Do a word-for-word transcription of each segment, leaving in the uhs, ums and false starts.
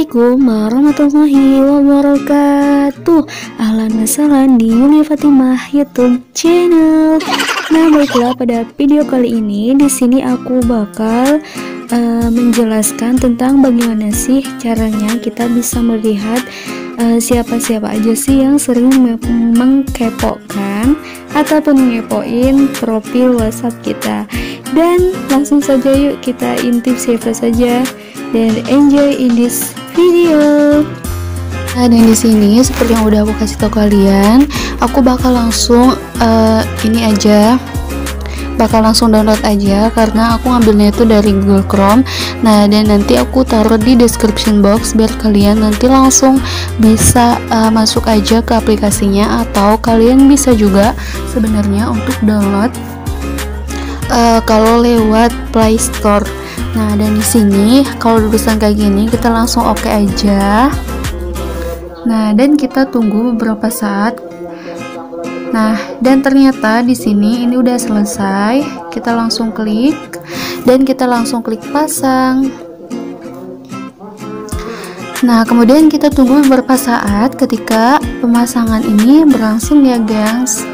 Assalamualaikum warahmatullahi wabarakatuh. Ahlan wasahlan di Yulia Fatimah YouTube channel. Nah, baiklah, pada video kali ini di sini aku bakal uh, menjelaskan tentang bagaimana sih caranya kita bisa melihat siapa-siapa uh, aja sih yang sering mengkepokan ataupun ngepoin profil WhatsApp kita. Dan langsung saja yuk kita intip siapa saja dan enjoy in this video. Nah, dan di sini seperti yang udah aku kasih tau kalian, aku bakal langsung uh, ini aja, bakal langsung download aja karena aku ngambilnya itu dari Google Chrome. Nah, dan nanti aku taruh di description box biar kalian nanti langsung bisa uh, masuk aja ke aplikasinya, atau kalian bisa juga sebenarnya untuk download uh, kalau lewat Play Store. Nah, dan di sini kalau tulisan kayak gini kita langsung oke okay aja. Nah, dan kita tunggu beberapa saat. Nah, dan ternyata di sini ini udah selesai. Kita langsung klik dan kita langsung klik pasang. Nah, kemudian kita tunggu beberapa saat ketika pemasangan ini berlangsung ya, guys.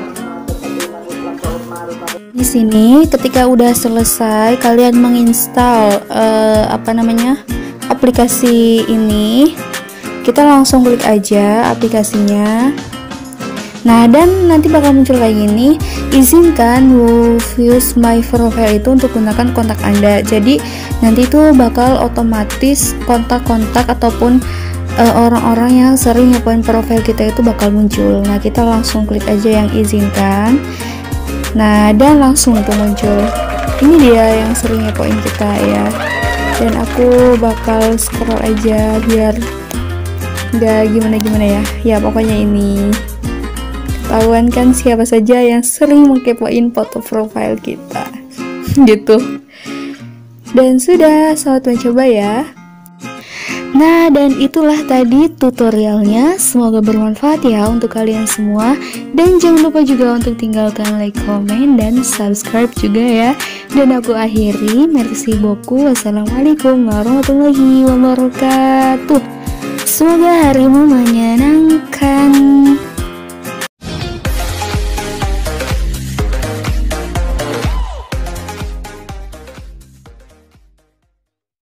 Di sini ketika udah selesai kalian menginstal uh, apa namanya aplikasi ini, kita langsung klik aja aplikasinya. Nah, dan nanti bakal muncul kayak gini, izinkan who views my profile itu untuk gunakan kontak Anda. Jadi nanti itu bakal otomatis kontak-kontak ataupun orang-orang uh, yang sering ngepoin profile kita itu bakal muncul. Nah, kita langsung klik aja yang izinkan. Nah, dan langsung tuh muncul. Ini dia yang sering ngepoin kita ya. Dan aku bakal scroll aja biar nggak gimana-gimana ya. Ya pokoknya ini ketahuan kan siapa saja yang sering mengkepoin foto profile kita gitu. Dan sudah, selamat mencoba ya. Nah, dan itulah tadi tutorialnya, semoga bermanfaat ya untuk kalian semua. Dan jangan lupa juga untuk tinggalkan like, komen, dan subscribe juga ya. Dan aku akhiri, merci beaucoup, wassalamualaikum warahmatullahi wabarakatuh. Semoga harimu menyenangkan.